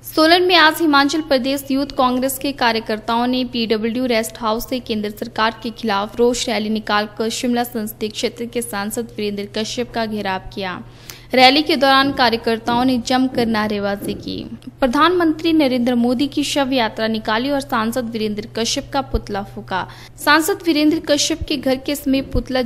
सोलन में आज हिमाचल प्रदेश यूथ कांग्रेस के कार्यकर्ताओं ने पीडब्ल्यू रेस्ट हाउस से केंद्र सरकार के खिलाफ रोष रैली निकालकर शिमला संसदीय क्षेत्र के सांसद वीरेंद्र कश्यप का घेराव किया। रैली के दौरान कार्यकर्ताओं ने जमकर नारेबाजी की। प्रधानमंत्री नरेंद्र मोदी की शव यात्रा निकाली और सांसद वीरेंद्र कश्यप का पुतला फूका। सांसद वीरेंद्र कश्यप के घर के समीप पुतला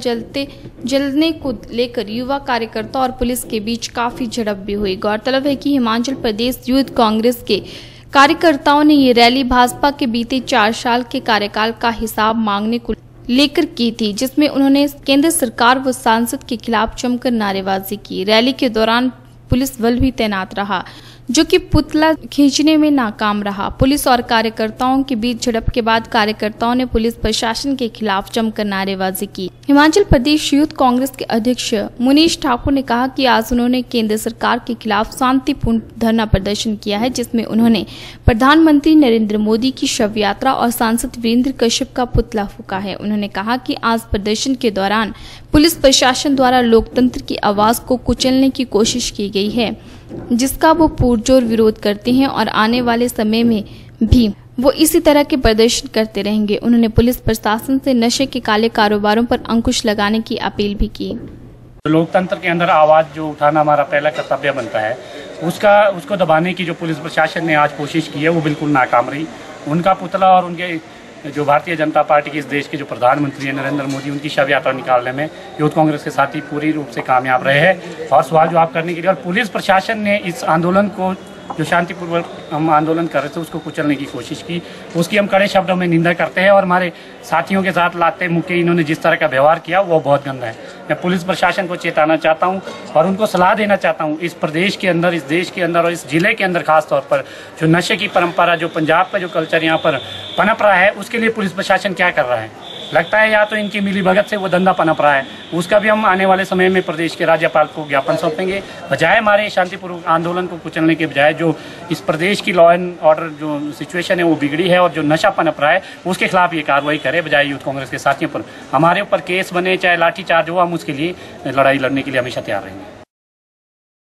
जलने को लेकर युवा कार्यकर्ता और पुलिस के बीच काफी झड़प भी हुई। गौरतलब है कि हिमाचल प्रदेश यूथ कांग्रेस के कार्यकर्ताओं ने ये रैली भाजपा के बीते 4 साल के कार्यकाल का हिसाब मांगने को लेकर की थी, जिसमें उन्होंने केंद्र सरकार व सांसद के खिलाफ जमकर नारेबाजी की। रैली के दौरान पुलिस बल भी तैनात रहा, जो कि पुतला खींचने में नाकाम रहा। पुलिस और कार्यकर्ताओं के बीच झड़प के बाद कार्यकर्ताओं ने पुलिस प्रशासन के खिलाफ जमकर नारेबाजी की। हिमाचल प्रदेश यूथ कांग्रेस के अध्यक्ष मुनीश ठाकुर ने कहा कि आज उन्होंने केंद्र सरकार के खिलाफ शांतिपूर्ण धरना प्रदर्शन किया है, जिसमें उन्होंने प्रधानमंत्री नरेंद्र मोदी की शव यात्रा और सांसद वीरेंद्र कश्यप का पुतला फूका है। उन्होंने कहा कि आज प्रदर्शन के दौरान पुलिस प्रशासन द्वारा लोकतंत्र की आवाज को कुचलने की कोशिश की गई है, जिसका वो पुरजोर विरोध करते हैं और आने वाले समय में भी वो इसी तरह के प्रदर्शन करते रहेंगे। उन्होंने पुलिस प्रशासन से नशे के काले कारोबारों पर अंकुश लगाने की अपील भी की। लोकतंत्र के अंदर आवाज जो उठाना हमारा पहला कर्तव्य बनता है, उसको दबाने की जो पुलिस प्रशासन ने आज कोशिश की है वो बिल्कुल नाकाम रही। उनका पुतला और उनके जो भारतीय जनता पार्टी के इस देश के जो प्रधानमंत्री हैं नरेंद्र मोदी, उनकी शव यात्रा निकालने में यूथ कांग्रेस के साथी पूरी रूप से कामयाब रहे हैं और सवाल जवाब करने के लिए। और पुलिस प्रशासन ने इस आंदोलन को जो शांतिपूर्वक हम आंदोलन कर रहे थे उसको कुचलने की कोशिश की, उसकी हम कड़े शब्दों में निंदा करते हैं। और हमारे साथियों के साथ लाते मुक्के इन्होंने जिस तरह का व्यवहार किया वो बहुत गंदा है। मैं पुलिस प्रशासन को चेताना चाहता हूं और उनको सलाह देना चाहता हूं, इस प्रदेश के अंदर, इस देश के अंदर और इस जिले के अंदर खास तौर पर जो नशे की परंपरा, जो पंजाब का जो कल्चर यहाँ पर पनप रहा है, उसके लिए पुलिस प्रशासन क्या कर रहा है। लगता है या तो इनकी मिली भगत से वो धंधा पनप रहा है, उसका भी हम आने वाले समय में प्रदेश के राज्यपाल को ज्ञापन सौंपेंगे। बजाय हमारे शांतिपूर्वक आंदोलन को कुचलने के बजाय जो इस प्रदेश की लॉ एंड ऑर्डर जो सिचुएशन है वो बिगड़ी है और जो नशा पनप रहा है उसके खिलाफ ये कार्रवाई करे, बजाय यूथ कांग्रेस के साथियों पर हमारे ऊपर केस बने, चाहे लाठीचार्ज हो, हम उसके लिए लड़ाई लड़ने के लिए हमेशा तैयार रहेंगे।